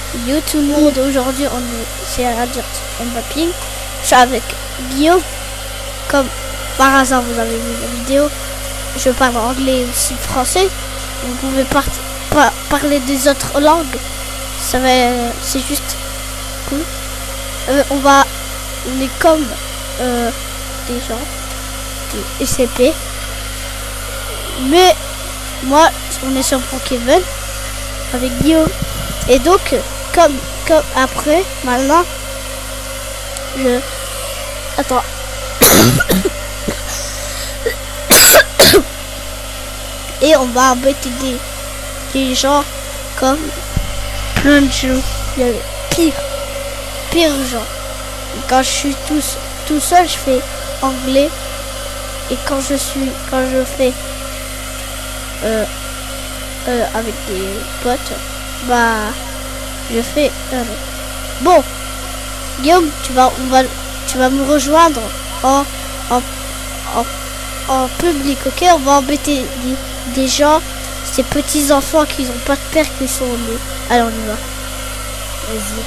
Yo tout le monde, aujourd'hui c'est à dire Mbapping. Je suis avec Guillaume. Comme par hasard vous avez vu la vidéo, je parle anglais et aussi français. Vous pouvez parler des autres langues. C'est juste cool. On est comme des gens de SCP. Mais moi on est sur Brookhaven avec Guillaume. Et donc comme après maintenant attends. Et on va embêter des gens comme plein de gens. Il y a pire gens. Et quand je suis tout seul, je fais anglais. Et quand je fais avec des potes, bah je fais bon. Guillaume, tu vas me rejoindre en public, ok? On va embêter des gens, ces petits enfants qui n'ont pas de père, qui sont nés. Allez, on y va. Vas-y.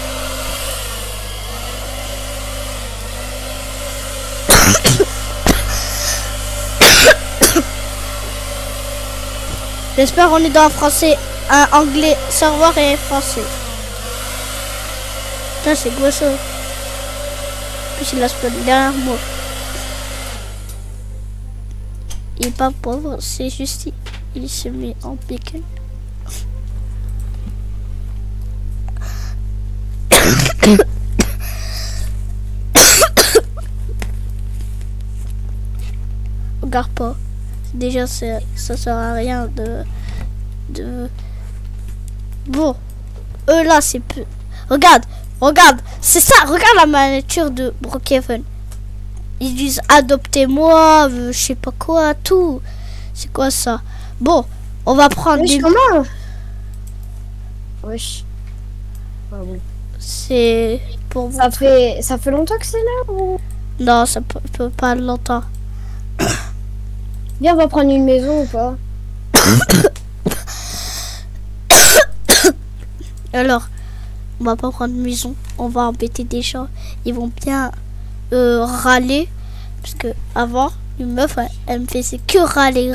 J'espère on est dans un français, un anglais, serveur et un français. Putain, c'est quoi ça? Puis il a pas derrière moi. Il est pas pauvre, c'est juste il se met en pique. Regarde pas. Déjà ça sert à rien de bon. Là c'est peu. Regarde, c'est ça, regarde la miniature de Brookhaven. Ils disent adoptez-moi, je sais pas quoi, tout. C'est quoi ça? Bon, on va prendre des... Comment? Wesh. Ah oui. C'est pour... Ça fait longtemps que c'est là ou... Non, ça peut pas longtemps. Viens, on va prendre une maison ou pas? Alors, on va pas prendre une maison, on va embêter des gens. Ils vont bien râler. Parce que avant, une meuf, elle me faisait que râler.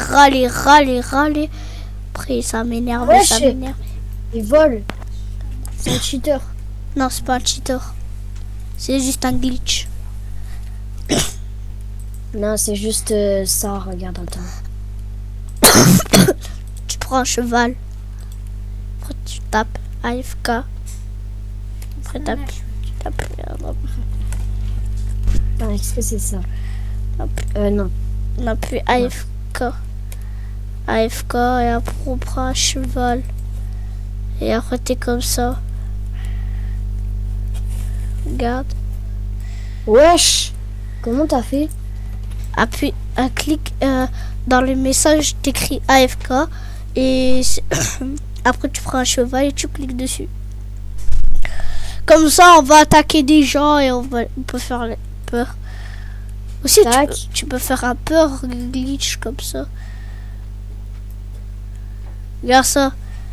Après, ça m'énerve, ça m'énerve. Ils volent. C'est un cheater. Non, c'est pas un cheater. C'est juste un glitch. Non, c'est juste ça, regarde, attends. Tu prends un cheval. Après, tu tapes AFK. Après, tu tapes... Ah, est-ce que c'est ça? Non. On n'a plus AFK. AFK et après on prend un cheval. Et après t'es comme ça. Regarde. Wesh! Comment t'as fait? Appuie un clic dans le message, t'écris AFK. Et après tu prends un cheval et tu cliques dessus. Comme ça on va attaquer des gens et on peut faire peur. Aussi tu peux faire un peur glitch comme ça. Regarde ça.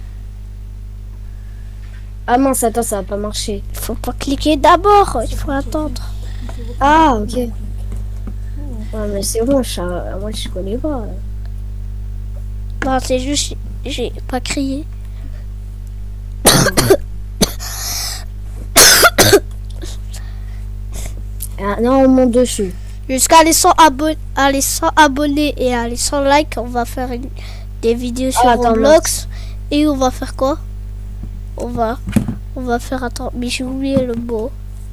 Ah mince, attends, ça va pas marcher. Il faut pas cliquer d'abord, il faut attendre. Ah ok. Ouais, mais c'est bon, moi je connais pas. Non, c'est juste j'ai pas crié. Ah, non, on monte dessus. Jusqu'à les 100 abonnés et à les 100 likes, on va faire des vidéos sur Roblox. Et on va faire quoi? On va faire, attends, mais j'ai oublié le mot.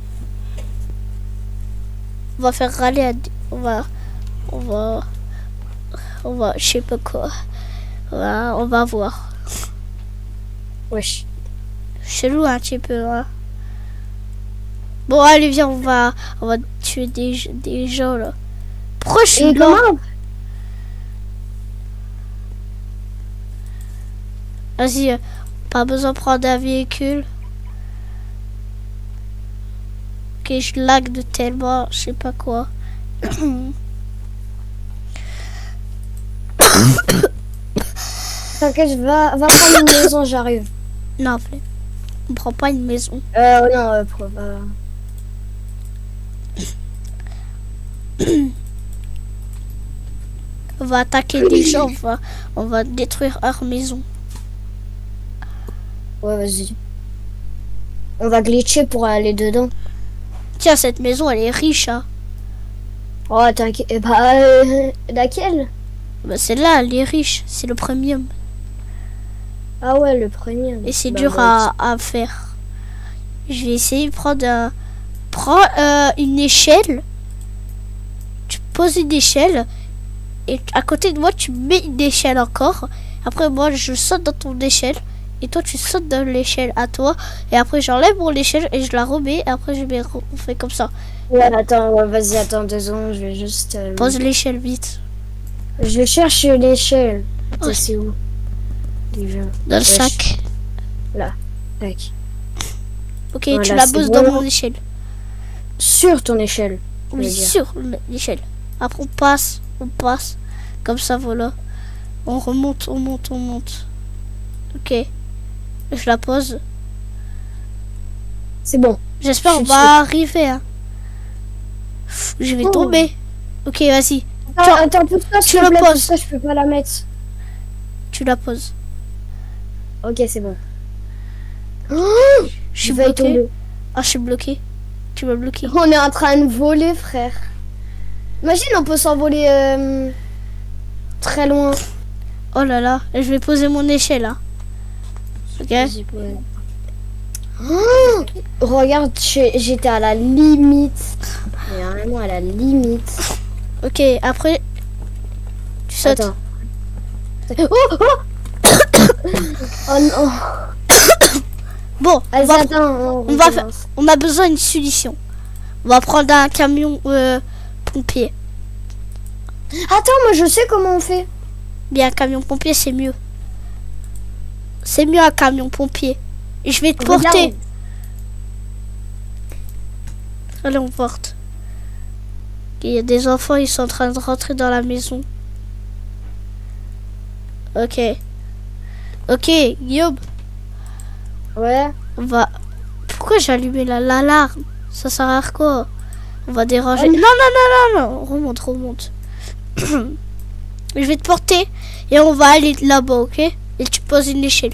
On va faire râler on va, je sais pas quoi. On va voir. Wesh. Chelou un petit peu, hein. Bon, allez, viens, on va tuer des gens, là. Pourquoi je suis là? Vas-y, pas besoin de prendre un véhicule. Ok, je lag de tellement, je sais pas quoi. T'inquiète, va prendre une maison, j'arrive. Non, flemme. On prend pas une maison. Non, On va attaquer des gens, on va détruire leur maison. Ouais, vas-y. On va glitcher pour aller dedans. Tiens, cette maison, elle est riche, hein. Oh, t'inquiète. Laquelle? Bah, celle-là, elle est riche. C'est le premium. Ah ouais, le premier. Et c'est Bah, dur ouais. à faire. Je vais essayer de prendre prends une échelle. Tu poses une échelle. Et à côté de moi, tu mets une échelle encore. Après, moi, je saute dans ton échelle. Et toi, tu sautes dans l'échelle à toi. Et après, j'enlève mon échelle et je la remets. Et après, on fait comme ça. Ouais, attends, ouais, vas-y, attends 2 secondes, je vais juste... Pose l'échelle vite. Je cherche l'échelle. Ouais. C'est où? Déjà. Dans le Wesh. sac. Là. Tac. Ok, Voilà, tu la c'est poses bon. dans mon échelle. Sur ton échelle. Oui, je veux dire. sur l'échelle. Après, on passe. Comme ça, voilà. On remonte, on monte, on monte. Ok. Je la pose. C'est bon. J'espère Je qu'on suis va arriver. Hein. Je vais Oh. tomber. Ok, vas-y. Attends, pousse-toi, tu s'il te le plaît, poses. pousse-toi, je peux pas la mettre. Tu la poses. Ok, c'est bon. Je suis vais bloqué. tomber. Ah, je suis bloqué. Tu m'as bloqué. On est en train de voler, frère. Imagine, on peut s'envoler très loin. Oh là là. Je vais poser mon échelle là. Ok. Vas-y, ouais. Regarde, j'étais à la limite. Mais vraiment à la limite. Ok, après. Tu sautes. Attends. Oh non. Bon, Vas-y, attends. on va faire. On a besoin d'une solution. On va prendre un camion pompier. Attends, moi je sais comment on fait. Bien, un camion pompier, c'est mieux. C'est mieux un camion pompier. Et je vais te Regarde. porter. Allez, on porte. Il y a des enfants, ils sont en train de rentrer dans la maison. Ok. Ok, Guillaume, Ouais. on va... Pourquoi j'ai allumé l'alarme? Ça sert à quoi? On va déranger. Oh, Non, non, non, non, non. Remonte, remonte. Je vais te porter et on va aller là-bas, ok? Et tu poses une échelle.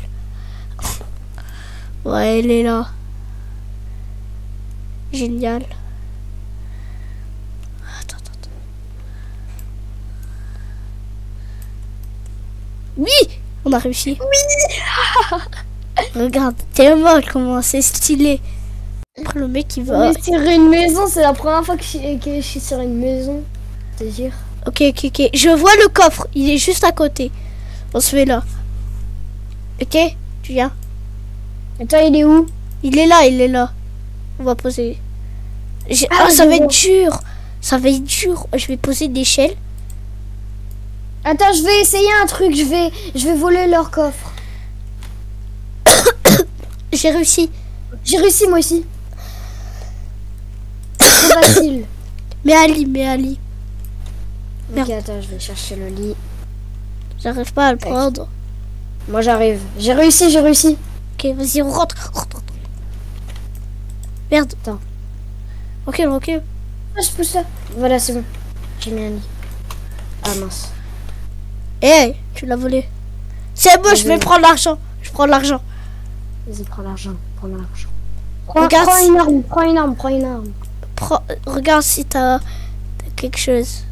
Ouais, elle est là. Génial. Attends, attends, attends. Oui! On a réussi. Oui! Regarde, tellement comment c'est stylé. Après, le mec, il On va... est sur une maison, c'est la première fois que je suis sur une maison. C'est dire. Ok, ok, ok. Je vois le coffre. Il est juste à côté. On se met là. Ok? Tu viens? Attends, il est où? Il est là, il est là. On va poser. Ah, ça je va vois. être dur. Ça va être dur. Je vais poser des échelles. Attends, je vais essayer un truc. Je vais voler leur coffre. J'ai réussi. J'ai réussi moi aussi. C'est trop facile. Mais Ali, mais Ali. Ok, attends, je vais chercher le lit. J'arrive pas à le prendre. Moi j'arrive. J'ai réussi, j'ai réussi. Ok, vas-y, on rentre. Rentre. Merde. Attends. Ok, ok. Ah, je pousse ça. Voilà, c'est bon. J'ai mis un lit. Ah mince. Hé, tu l'as volé. C'est bon, je vais Désolé. prendre l'argent. Je prends l'argent. Vas-y, prends l'argent. Prends l'argent. Regarde Prends si- une arme, prends une arme, prends une arme. Regarde si t'as quelque chose.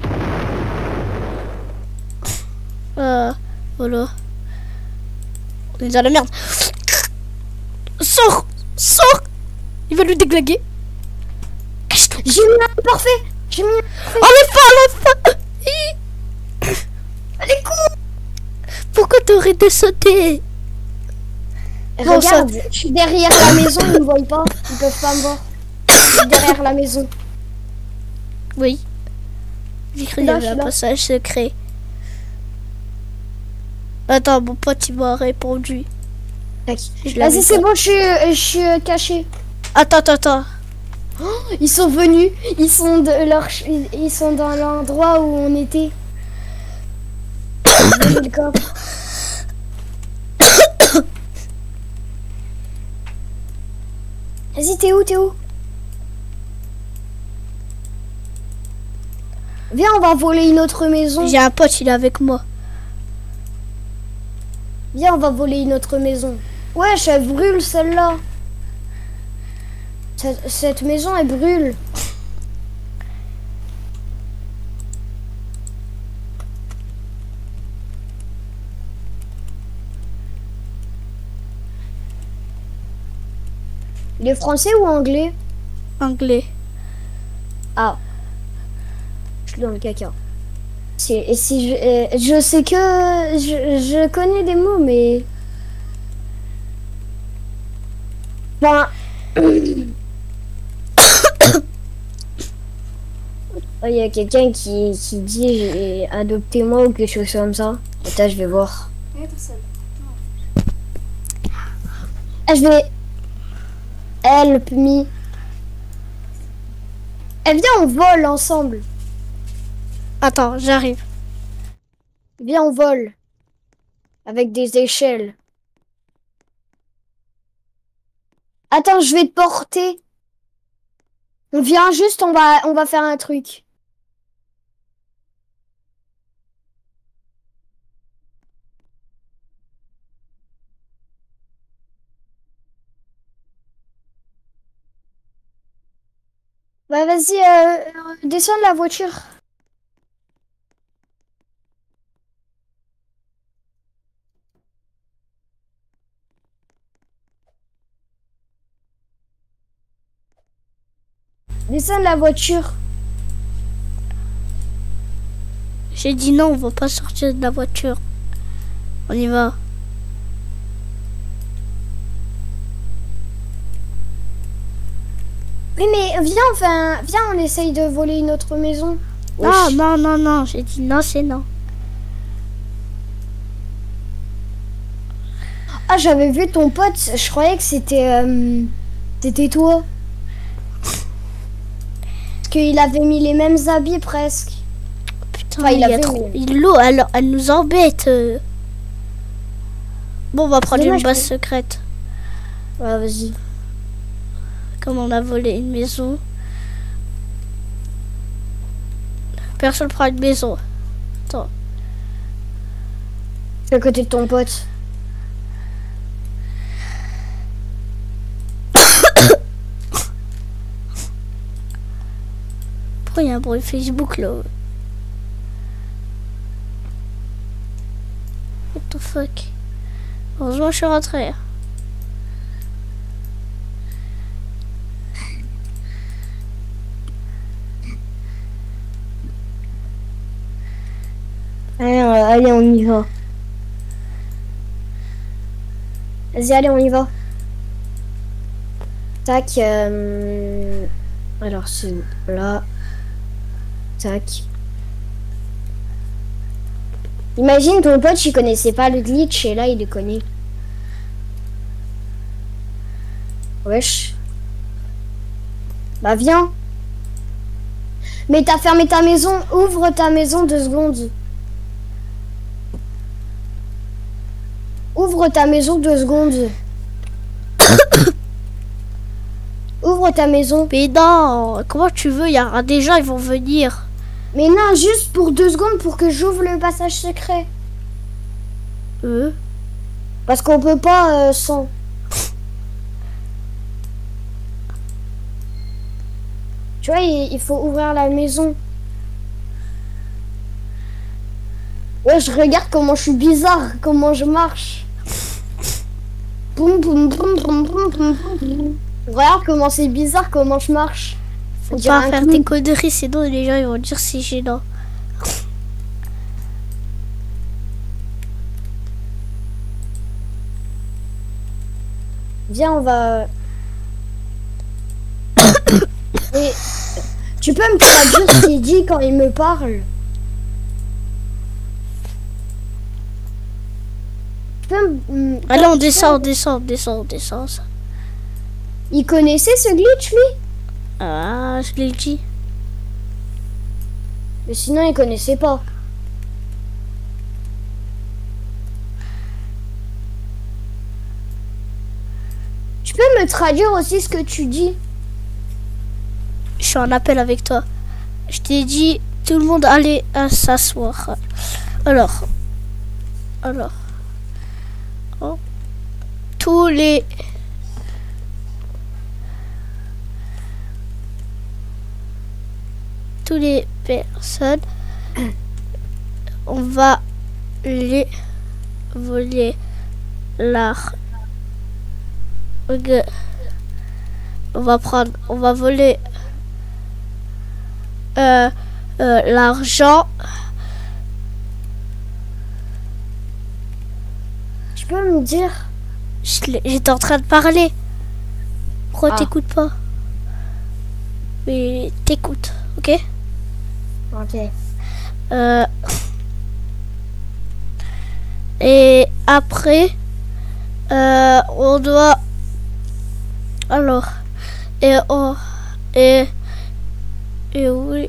Voilà. On est dans la merde. Sors! Sors! Il va nous déglinguer. Cache-toi. J'ai mis un parfait. J'ai mis un... Enlève pas! Allez, cours. Pourquoi t'aurais de sauter? Bon, Regarde, je suis derrière la maison, ils me voient pas. Ils peuvent pas me voir. Je suis derrière la maison. Oui. J'ai cru qu'il y Là, avait je un suis là. passage secret. Attends, mon pote il m'a répondu. Tac. Je l'avais Vas-y, c'est pas. bon, je suis caché. Attends, attends, attends. Ils sont venus. Ils sont ils sont dans l'endroit où on était. J'ai mis le coffre. Vas-y, t'es où, t'es où? Viens, on va voler une autre maison. J'ai un pote, il est avec moi. Viens, on va voler une autre maison. Wesh, elle brûle celle-là. Cette maison, elle brûle. Il est français ou anglais? Anglais. Ah. Je suis dans le caca. Si je sais que... Je connais des mots, mais... Enfin... Il y a quelqu'un qui dit j'ai adopté moi ou quelque chose comme ça. Attends, je vais voir. Ah, je vais... Help me. Eh, viens, on vole ensemble. Attends, j'arrive. Viens, on vole. Avec des échelles. Attends, je vais te porter. On vient juste, on va faire un truc. Bah vas-y, descends de la voiture. Descends de la voiture. J'ai dit non, on va pas sortir de la voiture. On y va. Oui, mais viens, on essaye de voler une autre maison. Non, Wesh. non, non, non. J'ai dit non, c'est non. Ah, j'avais vu ton pote, je croyais que c'était toi. Parce qu'il avait mis les mêmes habits presque. Putain, Enfin, il il y a avait trop... mis- L'eau, elle nous embête. Bon, on va prendre Dommage une base que- secrète. Ouais, vas-y. Comme on a volé une maison. Personne prend une maison. Attends. Je suis à côté de ton pote. Pourquoi il y a un bruit Facebook là? What the fuck? Heureusement, je suis rentré. Allez, on y va. Vas-y, allez, on y va. Tac. Alors, c'est là. Tac. Imagine ton pote, il connaissait pas le glitch et là, il le connaît. Wesh. Bah, viens. Mais t'as fermé ta maison. Ouvre ta maison 2 secondes. Ouvre ta maison 2 secondes. Ouvre ta maison. Mais non, comment tu veux? Il y aura des gens, ils vont venir. Mais non, juste pour 2 secondes pour que j'ouvre le passage secret. Parce qu'on peut pas sans. Tu vois, il faut ouvrir la maison. Ouais, je regarde comment je suis bizarre, comment je marche. Boum, boum, boum, boum, boum, boum, boum. Regarde comment c'est bizarre, comment je marche. Faut On dirait pas un faire clown. des conneries, sinon les gens ils vont dire c'est gênant. Viens, on va... Et tu peux me traduire ce qu'il dit quand il me parle? Tu peux Allez, on descend, on descend, on descend, on descend. Ça. Il connaissait ce glitch, lui? Ah, je l'ai dit. Mais sinon, il connaissait pas. Tu peux me traduire aussi ce que tu dis? Je suis en appel avec toi. Je t'ai dit, tout le monde allait s'asseoir. Alors. Oh. Tous les personnes, on va les voler l'art. On va voler l'argent. Tu peux me dire? J'étais en train de parler. Pourquoi t'écoutes pas? Mais t'écoutes, ok? Ok. Et après, on doit... Alors, et oui.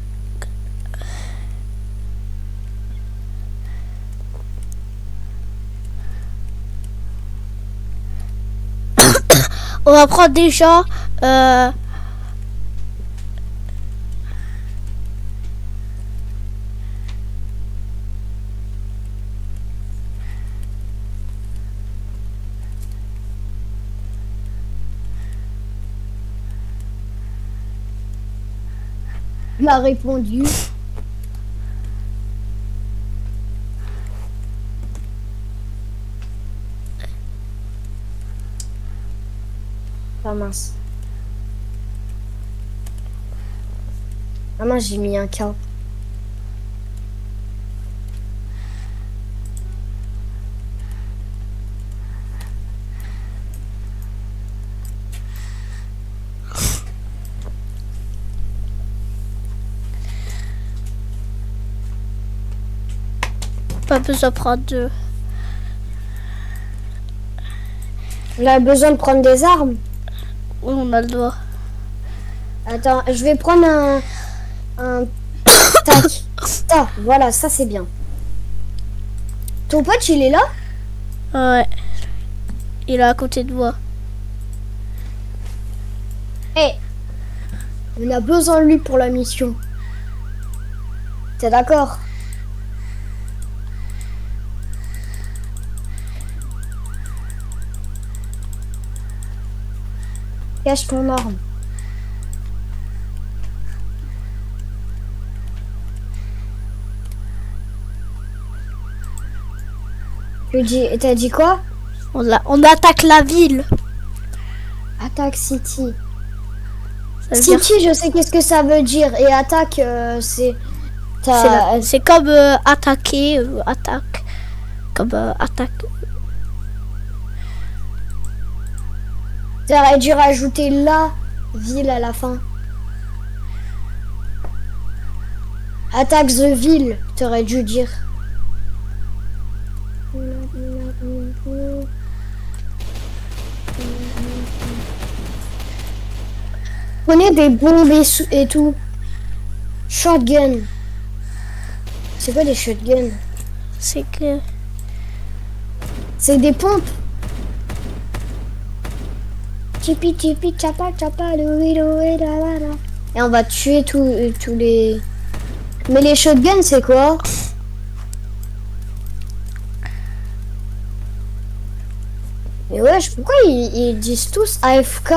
On va prendre déjà il a répondu. Ah mince. Ah mince, j'ai mis un K. pas besoin de prendre deux. On a besoin de prendre des armes. Oui, on a le droit. Attends, je vais prendre un tac. Ah, voilà, ça c'est bien. Ton pote, il est là? Ouais. Il est à côté de moi. Eh, on a besoin de lui pour la mission. T'es d'accord? Cache ton arme. T'as dit quoi? On attaque la ville. Attaque City. City, je sais qu'est-ce que ça veut dire. Et attaque, c'est... C'est comme attaquer, attaque. Comme attaque. T'aurais dû rajouter la ville à la fin. Attaque the ville, t'aurais dû dire. Prenez des bombes et tout. Shotgun. C'est quoi des shotguns? C'est que... C'est des pompes. Tipi tipi chapa chapa et on va tuer tous les... Mais les shotguns c'est quoi? Mais wesh, pourquoi ils disent tous AFK?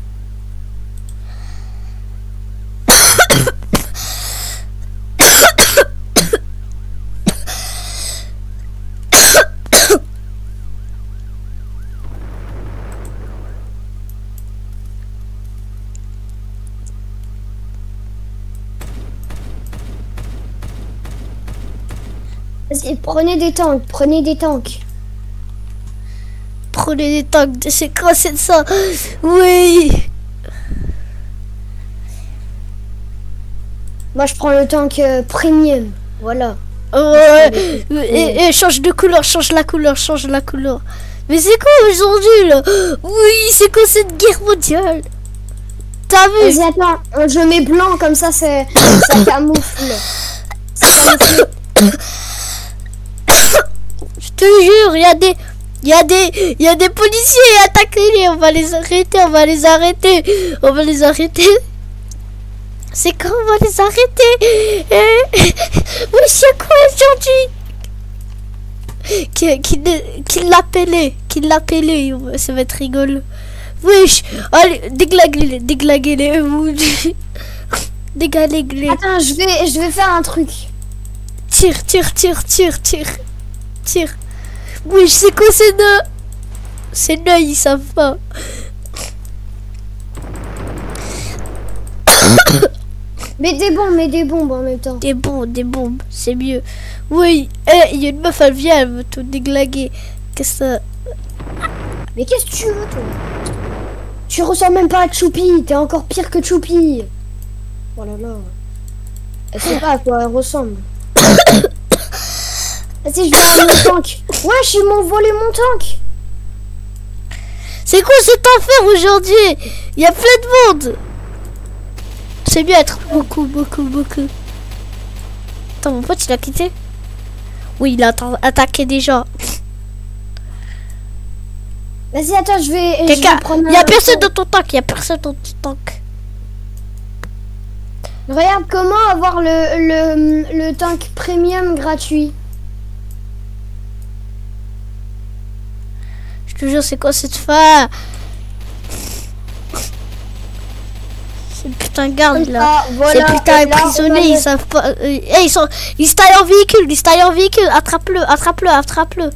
Vas-y, prenez des tanks, prenez des tanks. Prenez des tanks, c'est quoi c'est ça? Oui. Moi je prends le tank premium, voilà. Ouais, et change de couleur, change la couleur. Mais c'est quoi aujourd'hui là? Oui, c'est quoi cette guerre mondiale? T'as vu? Vas-y, attends, je mets blanc comme ça, ça camoufle. Ça camoufle. Je te jure, il y a des Il y a des policiers, attaquez-les, on va les arrêter, on va les arrêter, on va les arrêter. C'est quand on va les arrêter? Oui, c'est quoi aujourd'hui? Qui l'appelait, ça va être rigolo. Wesh, allez, déglaguez-les, déglaguez-les, vous. Déglaguez-les. Attends, je vais faire un truc. Tire. Oui, je sais quoi c'est nœuds. C'est nœuds, ils savent pas. Mets des bombes en même temps. Des bombes, c'est mieux. Oui, il y a une meuf, elle vient, elle veut tout déglaguer. Qu'est-ce que ça... Mais qu'est-ce que tu veux, toi? Tu ressembles même pas à Choupi, t'es encore pire que Choupi. Oh là là. Elle sait pas à quoi elle ressemble. Vas-y, je vais à mon tank. Wesh, ils m'ont volé mon tank. C'est quoi cet enfer aujourd'hui? Il y a plein de monde. C'est mieux être beaucoup. Attends, mon pote, il a quitté? Oui, il a attaqué des gens. Vas-y, attends, je vais prendre... Il y a personne dans ton tank, Regarde comment avoir le tank premium gratuit. Je te jure, c'est quoi cette fin? C'est le putain de garde là. Voilà, ces putains emprisonnés, ils savent pas. Ils se taillent en véhicule, attrape-le.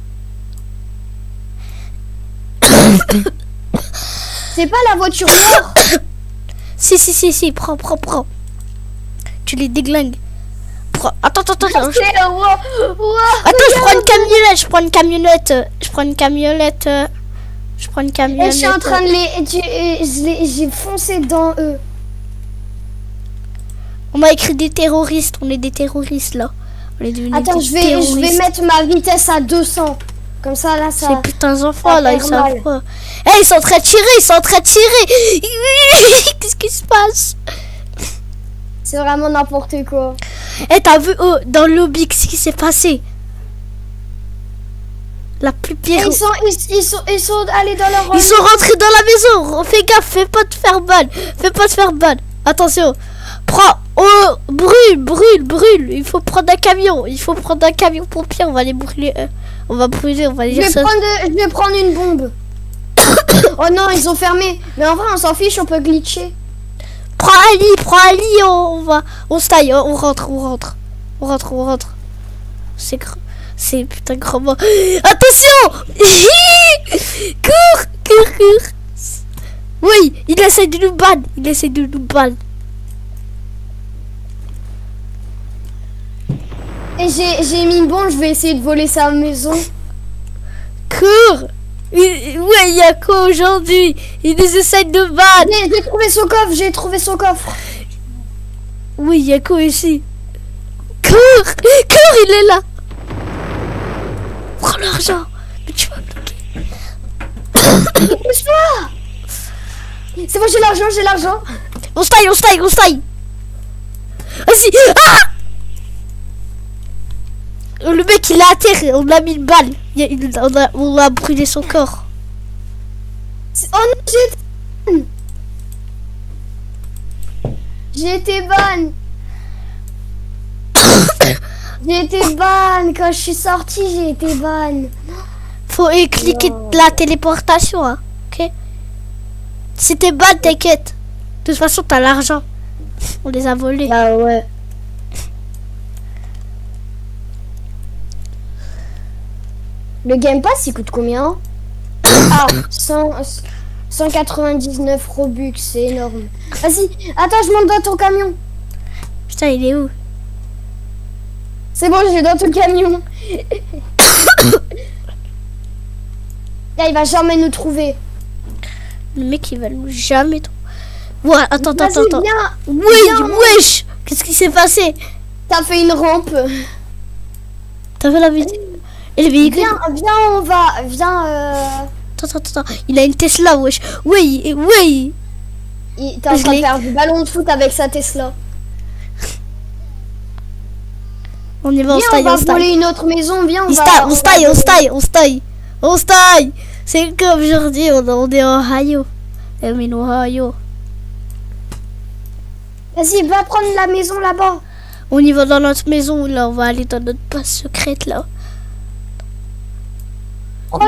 C'est pas la voiture noire. Si, prends. Tu les déglingues. Attends. Attends, Attends, je prends une camionnette. Et je suis en train de j'ai foncé dans eux. On m'a écrit des terroristes, on est des terroristes là. Attends, je vais mettre ma vitesse à 200. Comme ça, là, ça... Ces putains d'enfants, là, ils savent pas. Ils sont en train de tirer, Qu'est-ce qui se passe? C'est vraiment n'importe quoi. T'as vu, dans le lobby, qu'est-ce qui s'est passé? La plus pire... Ils sont allés dans leur... Ils sont rentrés dans la maison. Fais gaffe, fais pas te faire balle. Attention. Prends... brûle. Il faut prendre un camion. Pompier, on va les brûler. On va brûler, on va les dire ça. Je vais prendre une bombe. Oh non, ils ont fermé. Mais en vrai, on s'en fiche, on peut glitcher. Prends Ali, on se taille, on rentre. C'est putain grand mort. Attention. Cours. Oui, il essaie de nous ban. Et j'ai mis une bombe, je vais essayer de voler sa maison. Cours. Ouais, il y a quoi aujourd'hui? Il nous essaie de ban. J'ai trouvé son coffre. Oui, il y a quoi ici? Cours, il est là. Prends l'argent. Mais tu vas bloquer. Pousse-toi. C'est bon, j'ai l'argent. On se taille. Vas-y. Ah! Le mec, il est à terre. On a mis une balle. On a brûlé son corps. Oh non, j'ai été ban. J'ai été ban. Quand je suis sortie, j'ai été ban. Faut cliquer la téléportation, hein. Ok? Si t'es ban, t'inquiète. De toute façon, t'as l'argent. On les a volés. Ah ouais. Le Game Pass, il coûte combien? Ah, 199 Robux, c'est énorme. Vas-y, attends, je monte dans ton camion. Putain, il est où? C'est bon, je vais dans ton camion. Là, il va jamais nous trouver. Le mec, il va nous jamais trouver. Ouais, attends. Viens, Wesh! Qu'est-ce qui s'est passé? T'as fait une rampe. T'as fait la vidéo? Et le véhicule? Viens, on va. Viens. Attends. Il a une Tesla, wesh. Oui. T'es en train de faire du ballon de foot avec sa Tesla. On y va, on va voler une autre maison, viens, on se taille. On se taille. C'est comme aujourd'hui, on est en Ohio. I'm in Ohio. Vas-y, va prendre la maison là-bas. On y va dans notre maison, là. On va aller dans notre base secrète, là. Prends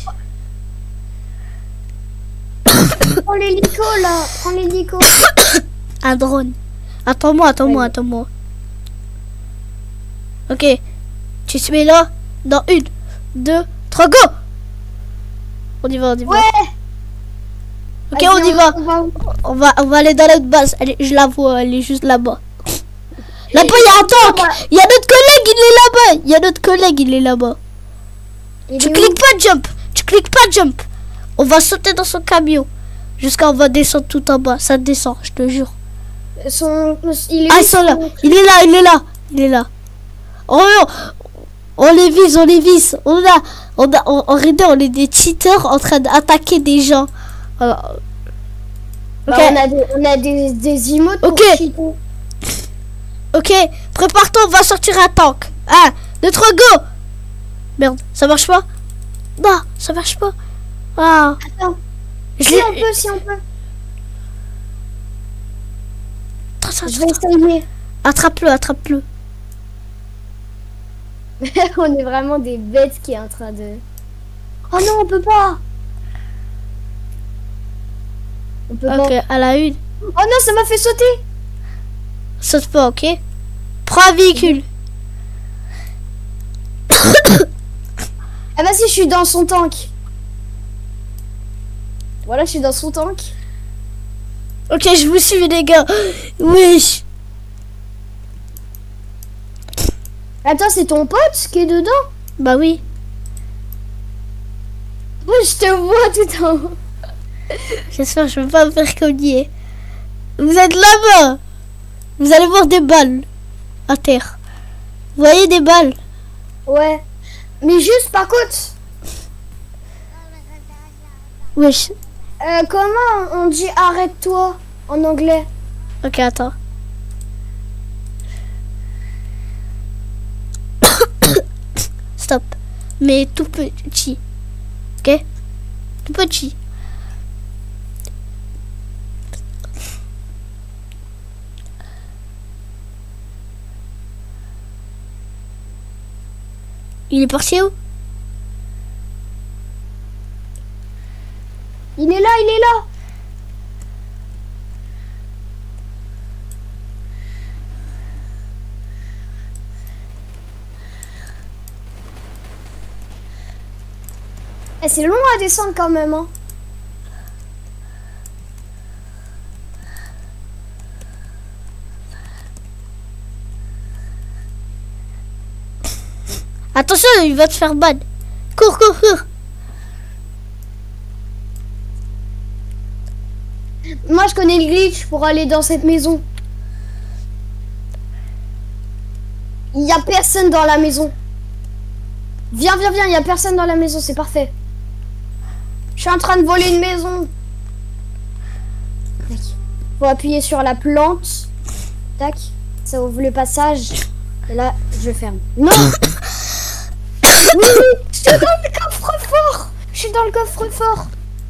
Prends l'hélico, là. Prends l'hélico. Un drone. Attends-moi. Ok. Tu te mets là. Dans 1, 2, 3, go! On y va. Ouais. Ok, Vas-y, on y va. On va. On va aller dans notre base. Je la vois, elle est juste là-bas. Là-bas, il y a un tank. Il y a notre collègue, il est là-bas. Tu cliques pas jump. On va sauter dans son camion. Jusqu'à on va descendre tout en bas. Ça descend, je te jure. Ils sont là. Il est là. Oh, on les vise. On est des cheaters en train d'attaquer des gens. Voilà. Bah, on a des emotes pour cheater. Ok, prépare-toi, on va sortir un tank. 1, 2, 3, go! Merde, ça marche pas? Non, ça marche pas. Ah. Attends. Si on peut. Je vais essayer. Attrape-le. On est vraiment des bêtes qui est en train de... Oh non, on peut pas. Ok, à la 1. Oh non, ça m'a fait sauter. Saute pas, ok? Prends un véhicule. Ah vas-y, je suis dans son tank. Voilà, je suis dans son tank. Ok, je vous suis les gars. Oui. Attends, c'est ton pote qui est dedans? Bah oui. Oui, je te vois tout en haut. J'espère que je vais pas me faire cogner. Vous êtes là-bas. Vous allez voir des balles à terre. Vous voyez des balles? Ouais. Mais juste par contre. Wesh. Comment on dit arrête-toi en anglais? Ok, attends. Stop. Mais tout petit. Ok? Tout petit. Il est parti où? Il est là. Eh, c'est long à descendre quand même, hein. Attention, il va te faire ban. Cours. Moi, je connais le glitch pour aller dans cette maison. Il n'y a personne dans la maison. Viens, il n'y a personne dans la maison, c'est parfait. Je suis en train de voler une maison. Tac. Faut appuyer sur la plante. Tac. Ça ouvre le passage. Et là, je ferme. Non. Oui, je suis dans le coffre-fort. Je suis dans le coffre-fort.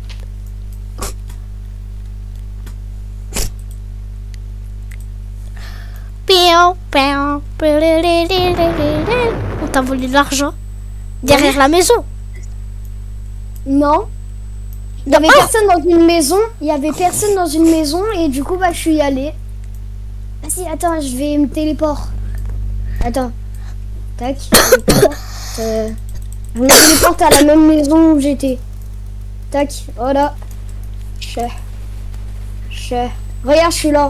On t'a volé de l'argent derrière la maison. Non. Il y avait personne dans une maison. Il y avait personne dans une maison et du coup bah je suis allée. Vas-y, attends, je vais me téléporter. Attends. Tac. Je me téléporte à la même maison où j'étais. Tac. Voilà. Regarde, je suis là.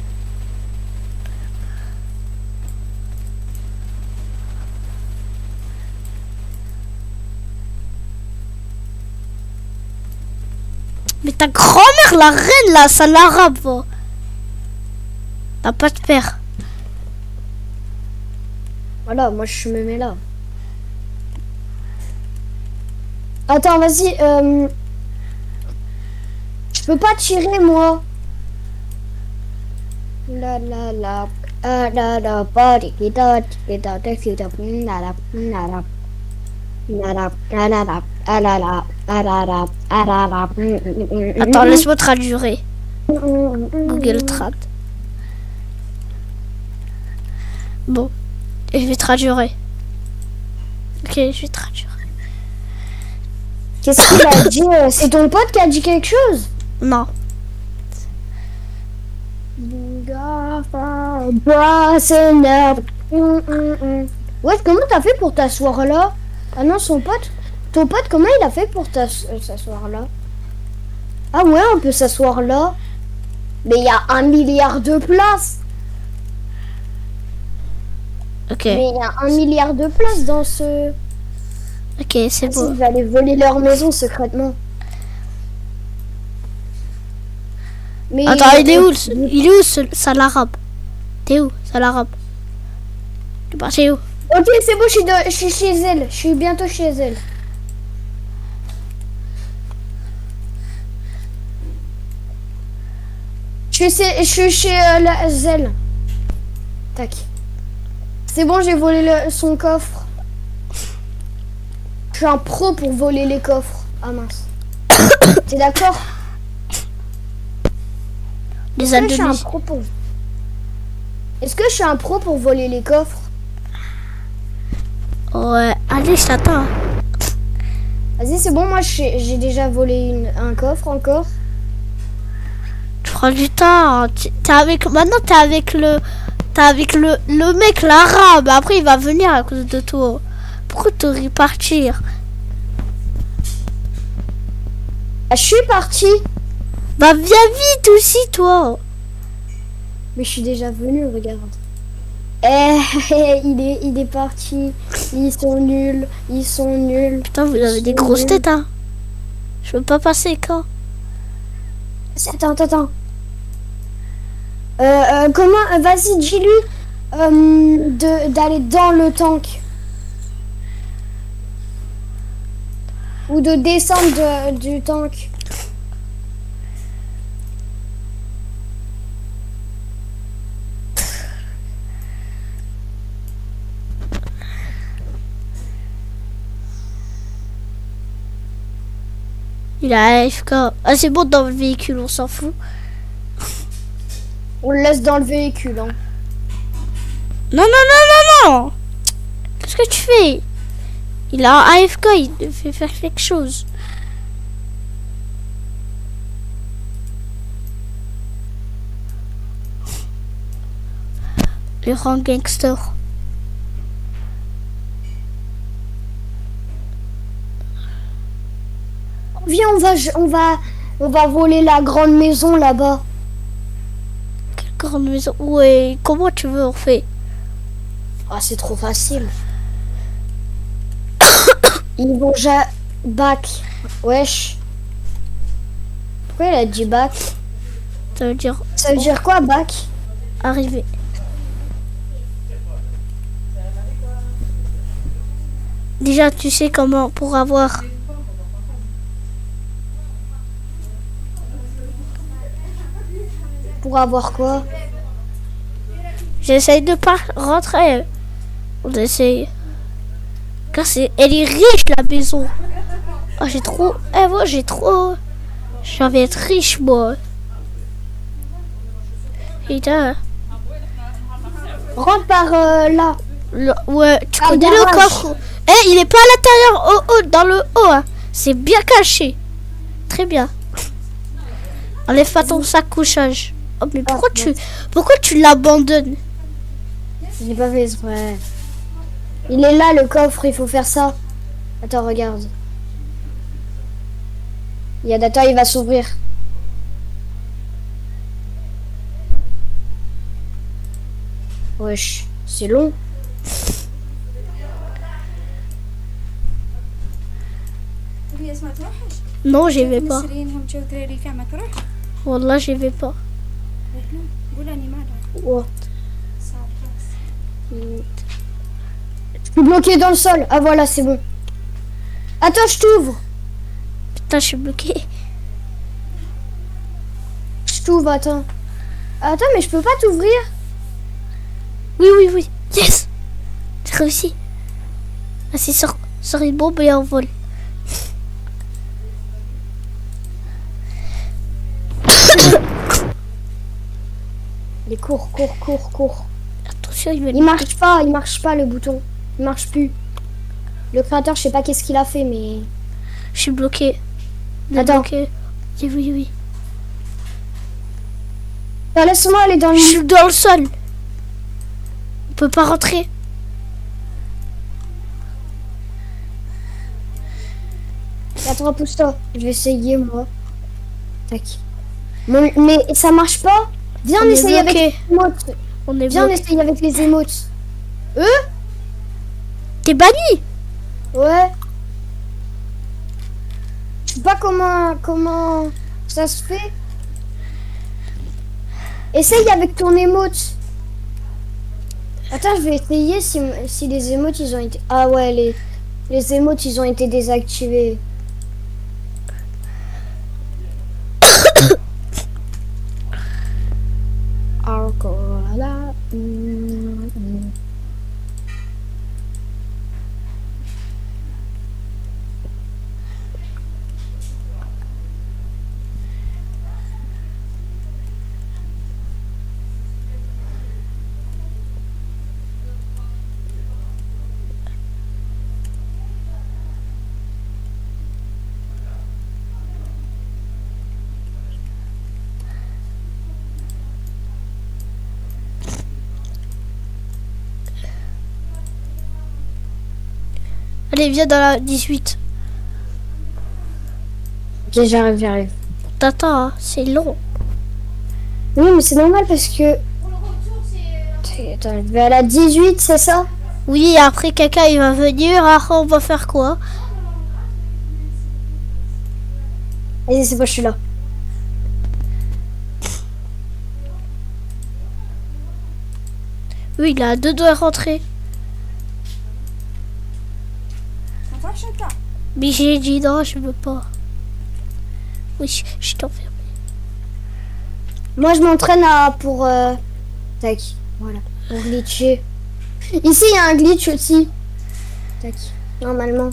Mais ta grand-mère, la reine, là, ça l'arabe. T'as pas de père. Voilà, moi je me mets là. Attends, vas-y. Je peux pas tirer, moi. La body Ah là là, ah là là, ah là là. Attends, laisse-moi traduire. Google Trad. Bon, et je vais traduire. Ok, je vais traduire. Qu'est-ce qu'il a dit? C'est ton pote qui a dit quelque chose? Non. Ouais, comment t'as fait pour t'asseoir là? Ah non, son pote. Ton pote, comment il a fait pour s'asseoir là? Ah ouais, on peut s'asseoir là. Mais il y a 1 milliard de places. Ok. Mais il y a 1 milliard de places dans ce... Ok, c'est bon. Ils vont aller voler leur maison secrètement. Mais attends, il est où ce sale arabe? T'es où, sale arabe? Tu es parti où? Ok, c'est bon, je suis chez elle. Je suis bientôt chez elle. Je suis chez la Zelle. Tac. C'est bon, j'ai volé son coffre. Je suis un pro pour voler les coffres. Ah mince. T'es d'accord? Les Est-ce que je suis un pro pour voler les coffres? Ouais, allez, je t'attends. Vas-y, c'est bon, moi j'ai déjà volé un coffre encore. Tu prends du temps. Maintenant, t'es avec le mec, l'arabe. Après, il va venir à cause de toi. Pourquoi t'aurais partir? Ah, je suis parti. Bah, viens vite aussi, toi. Mais je suis déjà venu, regarde. Il est parti. Ils sont nuls. Ils sont nuls. Putain, vous avez des grosses têtes, hein. Je peux pas passer, quand? Attends. Comment... Vas-y, dis-lui d'aller dans le tank. Ou de descendre du tank. Il a AFK. Ah, c'est bon, dans le véhicule, on s'en fout. On le laisse dans le véhicule, hein. Non. Qu'est-ce que tu fais? Il a un AFK, il devait faire quelque chose. Le rang gangster. Viens, on va voler la grande maison là-bas. Quelle grande maison? Ouais, comment tu veux on fait? Ah, c'est trop facile. Ils vont back. Wesh. Pourquoi il a dit back? Ça veut dire quoi, back? arriver. Déjà, tu sais comment pour avoir... Pour avoir quoi? J'essaye de pas rentrer. On essaye. Car elle est riche, la maison. Oh, j'ai trop... moi, j'ai trop... J'avais être riche, moi. Putain. Rentre par là. Ouais, tu connais le coffre. Il est pas à l'intérieur, dans le haut. Hein. C'est bien caché. Très bien. Enlève pas ton sac couchage. Oh, mais pourquoi tu l'abandonnes? J'ai pas fait exprès. Il est là, le coffre, il faut faire ça. Attends, regarde. Attends, il va s'ouvrir. Wesh, c'est long. Non, j'y vais pas. Wallah, j'y vais pas. Oh. Je suis bloqué dans le sol. Ah voilà, c'est bon. Attends, je t'ouvre. Putain, je suis bloqué. Je t'ouvre, attends. Attends, mais je peux pas t'ouvrir. Oui. Yes. J'ai réussi. Vas-y, sors une bombe et on vole. Allez, cours, cours, cours, cours. Attention, il va Il marche pas le bouton. Il marche plus. Le créateur, je sais pas qu'est-ce qu'il a fait, mais... Je suis bloqué. Attends. Bloqué. Oui, oui, oui. Laisse-moi aller dans Je le... suis dans le sol. On peut pas rentrer. Attends, pousse-toi. Je vais essayer, moi. Tac. Mais ça marche pas. Viens, on essaye avec les émotes. Viens, on essaye avec les émotes. T'es banni. Ouais. Je sais pas comment ça se fait. Essaye avec ton émote. Attends, je vais essayer si les émotes ils ont été... Ah ouais, les émotes ils ont été désactivés. Allez, viens dans la 18. Ok, j'arrive. T'attends, hein, c'est long. Oui, mais c'est normal parce que... Attends, je vais à la 18, c'est ça? Oui, après Caca il va venir. Après on va faire quoi? Vas-y, c'est bon, je suis là. Oui, il a deux doigts rentrer. Mais j'ai dit non, je veux pas. Oui, je t'enferme. Moi, je m'entraîne pour... Tac, voilà. Pour glitcher. Ici, il y a un glitch aussi. Tac, normalement.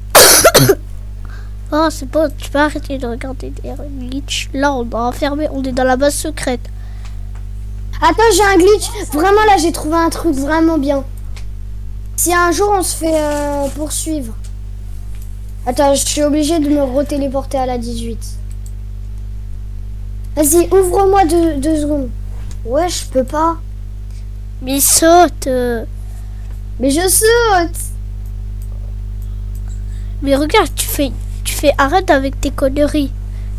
Oh, c'est bon, tu peux arrêter de regarder des glitch. Là, on est enfermé, on est dans la base secrète. Attends, j'ai un glitch. Vraiment, là, j'ai trouvé un truc vraiment bien. Si un jour, on se fait poursuivre. Attends, je suis obligée de me retéléporter à la 18. Vas-y, ouvre-moi deux secondes. Ouais, je peux pas. Mais saute. Mais je saute. Mais regarde, tu fais arrête avec tes conneries.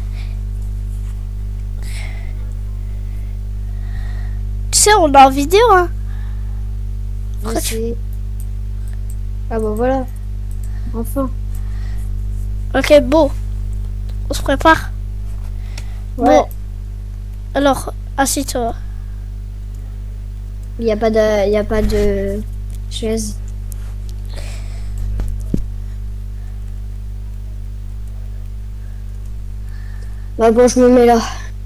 Tu sais, on est en vidéo, hein. Ah bah voilà. Enfin. Ok, bon. On se prépare. Ouais. Bon. Alors, assieds-toi. Il y a pas de chaise. Bah bon, je me mets là.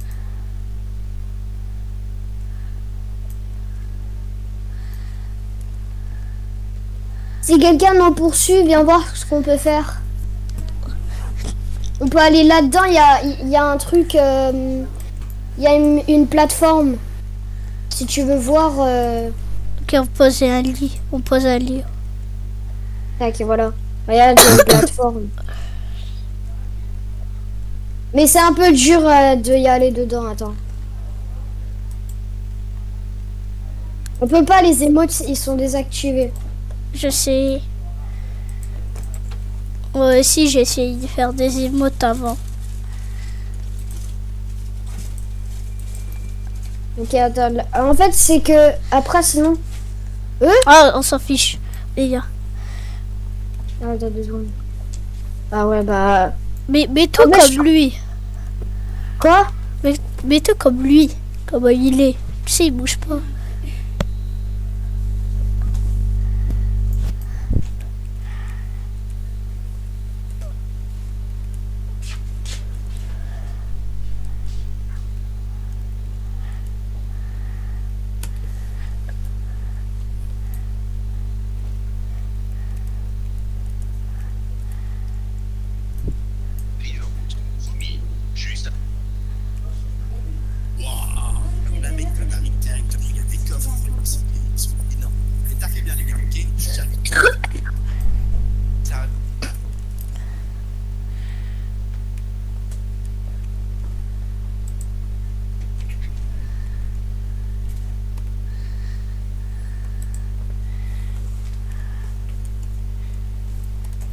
Si quelqu'un m'en poursuit, viens voir ce qu'on peut faire. On peut aller là-dedans, il y a un truc... il y a une plateforme. Si tu veux voir... Ok, on pose un lit. On pose un lit. Tac, voilà. Regarde, il y a une plateforme. Mais c'est un peu dur de y aller dedans, attends. On peut pas, les émotes, ils sont désactivés. Je sais. Moi aussi, j'ai essayé de faire des émotes avant. Ok, attends. En fait, c'est que... Après, sinon... Ah, on s'en fiche, les gars. Ah, attends 2 secondes. Ah ouais, bah... Mais mets-toi comme lui. Quoi? Mets-toi comme lui. Comme il est. Tu sais, il bouge pas.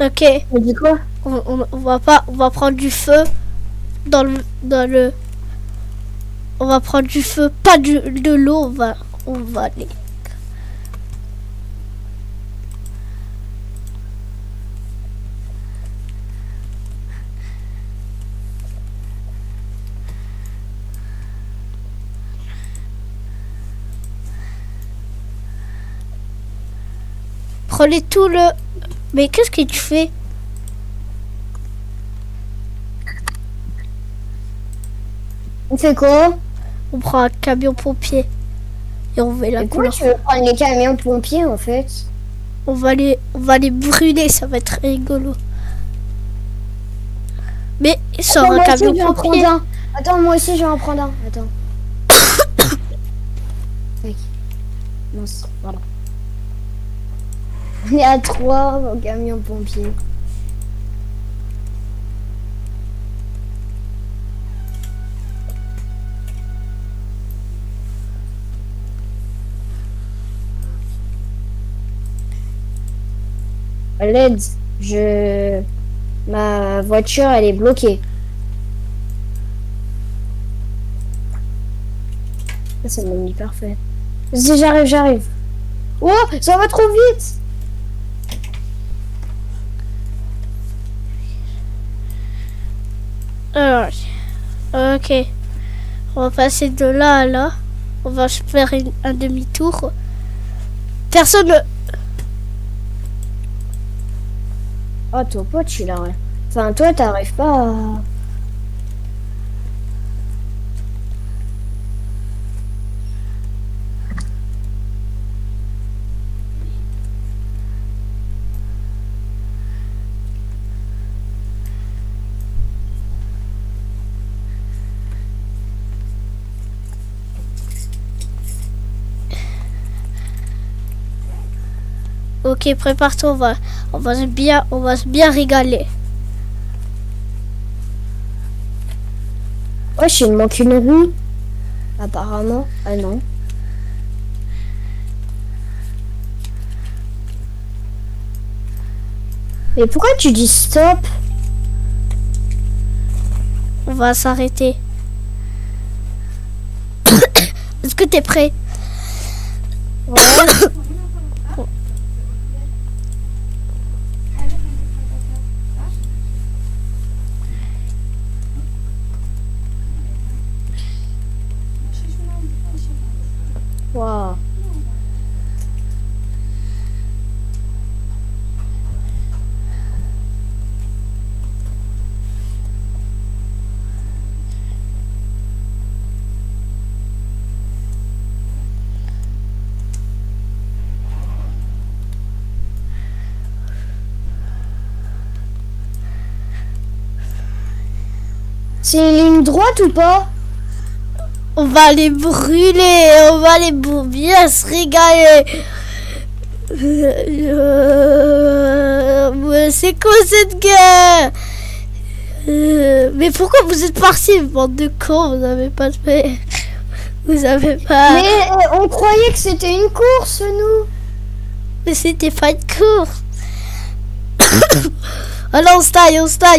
Ok. On dit quoi? On va prendre du feu dans le. On va prendre du feu, pas de l'eau. On va aller. Prenez tout le. Mais qu'est-ce que tu fais? On fait quoi? On prend un camion pompier et on met la Pourquoi couleur. tu veux prendre les camions pompiers en fait? On va les brûler, ça va être rigolo. Mais sur un camion pompier. Attends, moi aussi je vais en prendre un. Attends. Non, voilà. On est à 3 au camion pompier. À l'aide, ma voiture elle est bloquée. Ça c'est mon lit parfait. Vas-y, j'arrive. Oh, ça va trop vite. Alors, ok. On va passer de là à là. On va faire un demi-tour. Personne ne... Oh, ton pote, il a... Enfin, toi, t'arrives pas à... Ok, prépare-toi, on va se bien régaler. Ouais, il me manque une roue. Apparemment. Ah non. Mais pourquoi tu dis stop? On va s'arrêter. Est-ce que t'es prêt? Ouais. Wow. C'est une ligne droite ou pas? On va les brûler, on va les bien se régaler. C'est quoi cette guerre? Mais pourquoi vous êtes partis, bande de cons? Vous avez pas fait. Vous avez pas. Mais on croyait que c'était une course, nous. Mais c'était pas une course. Alors on se taille.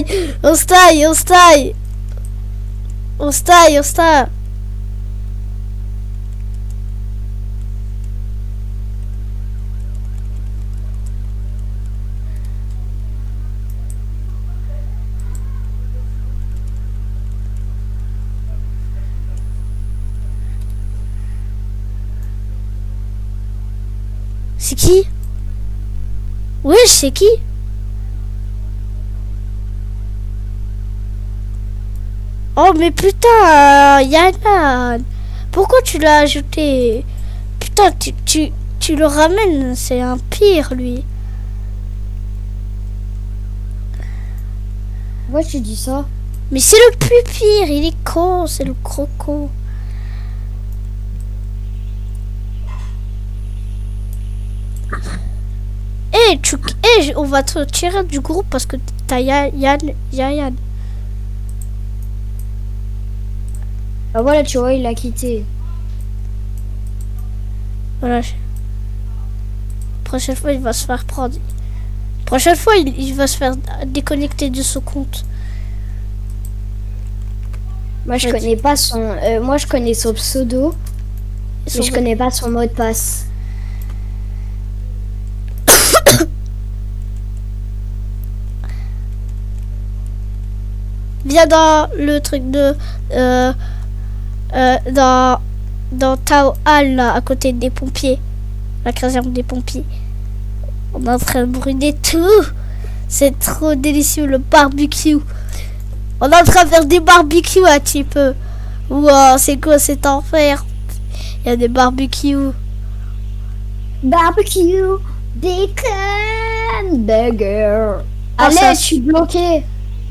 C'est qui? Oui, c'est qui? Oh mais putain, Yana, pourquoi tu l'as ajouté? Putain, tu le ramènes, c'est un pire lui. Pourquoi tu dis ça? Mais c'est le plus pire, il est con, c'est le gros con. On va te tirer du groupe parce que t'as Yann. Ah voilà, tu vois, il a quitté. Voilà. Prochaine fois, il va se faire prendre. Prochaine fois, il va se faire déconnecter de son compte. Moi, je connais pas son... moi, je connais son pseudo. Mais je connais pas son mot de passe. Viens dans le truc de... dans Tao Hall, là, à côté des pompiers. La caserne des pompiers. On est en train de brûler tout. C'est trop délicieux, le barbecue. On est en train de faire des barbecues un petit peu. Wow, c'est quoi cet enfer? Il y a des barbecues. Barbecue, bacon, burger. Ah, Allez, ça, je suis bloqué.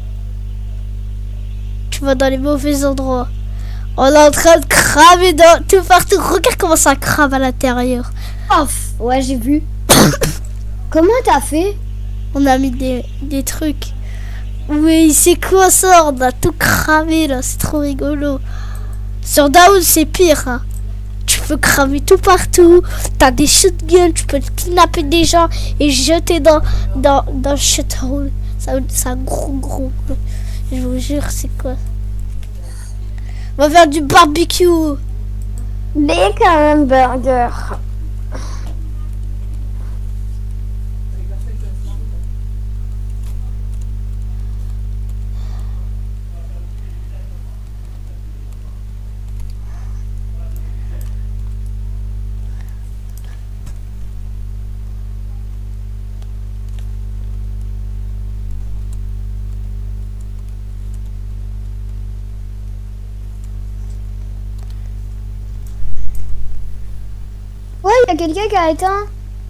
Tu vas dans les mauvais endroits. On est en train de cramer dans tout partout. Regarde comment ça crame à l'intérieur. Off. Ouais, j'ai vu. Comment t'as fait? On a mis des trucs. Oui, c'est quoi ça? On a tout cramé là. C'est trop rigolo. Sur Daoud, c'est pire. Hein. Tu peux cramer tout partout. T'as des shotguns. Tu peux kidnapper des gens et jeter dans le shithole. C'est un gros. Je vous jure, c'est quoi? On va faire du barbecue. Bacon burger. Ouais, il y a quelqu'un qui a éteint.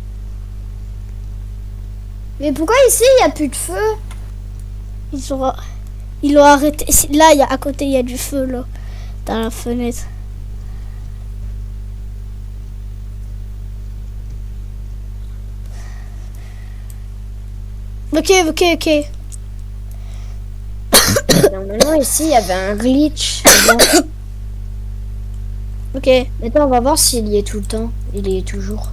Mais pourquoi ici il n'y a plus de feu? Ils l'ont arrêté. Là, à côté, il y a du feu là. Dans la fenêtre. Ok. Normalement ici il y avait un glitch. Ok. Maintenant on va voir s'il y est tout le temps. Il y est toujours.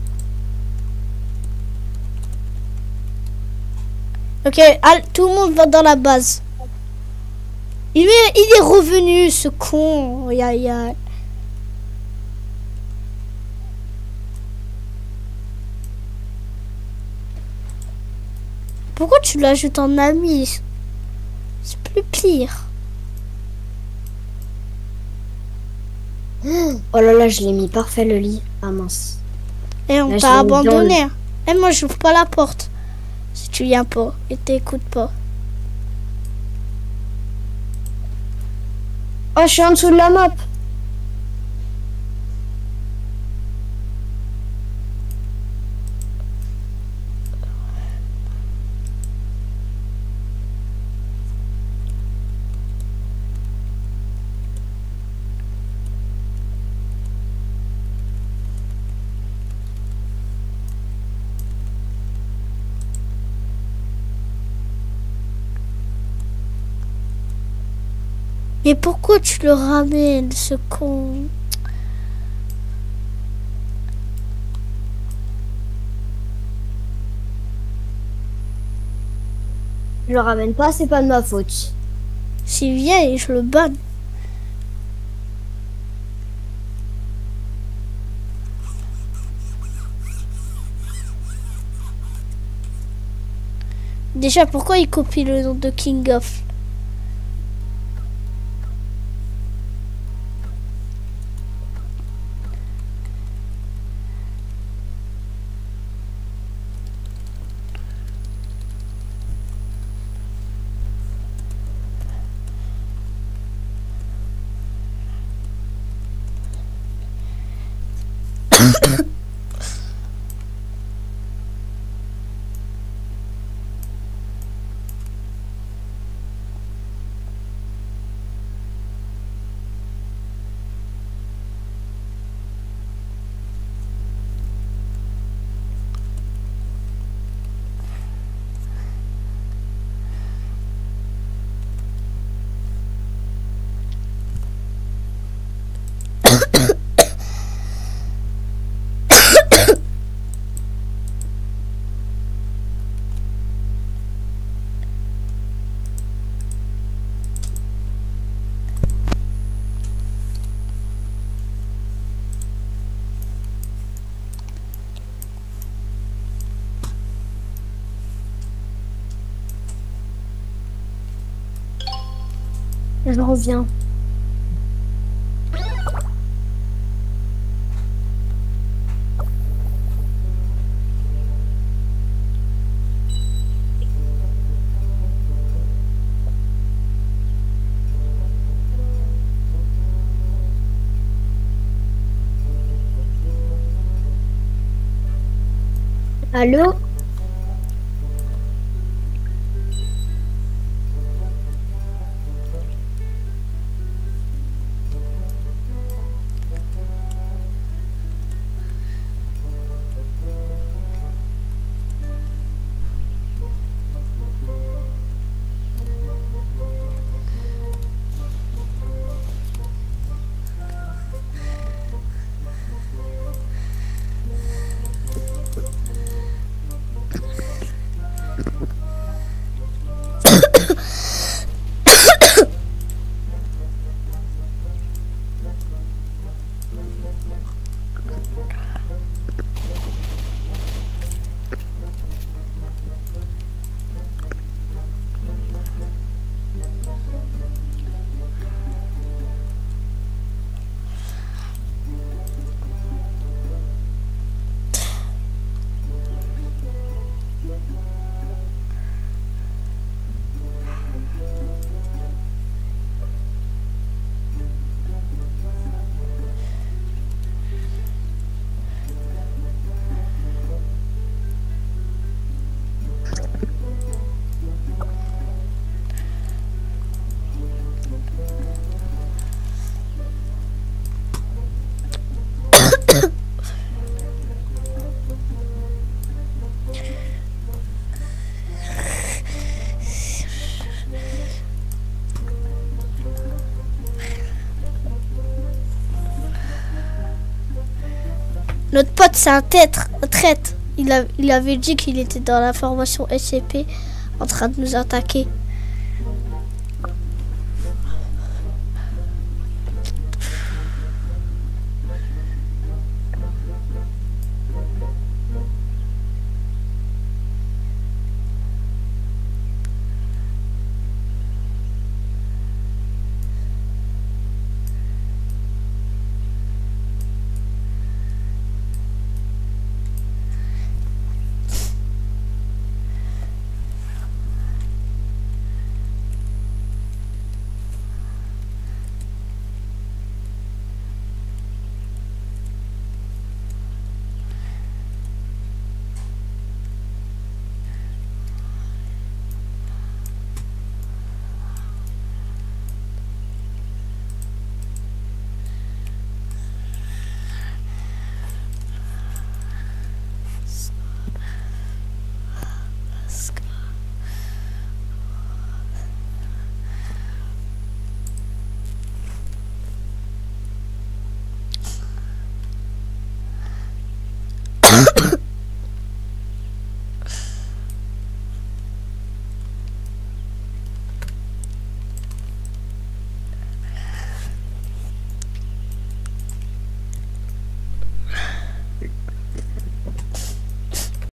Ok, tout le monde va dans la base. Il est revenu, ce con. Pourquoi tu l'ajoutes en ami? C'est plus pire. Oh là là, je l'ai mis parfait le lit. Ah mince. Et on Là, t'a je l'ai mis dans abandonné. Et moi, j'ouvre pas la porte. Si tu viens pas et t'écoutes pas. Oh, je suis en dessous de la map. Mais pourquoi tu le ramènes, ce con? Je le ramène pas, c'est pas de ma faute. S'il vient et je le banne. Déjà, pourquoi il copie le nom de King of? Je reviens. Allô? Notre pote, c'est un traître. Il avait dit qu'il était dans la formation SCP en train de nous attaquer.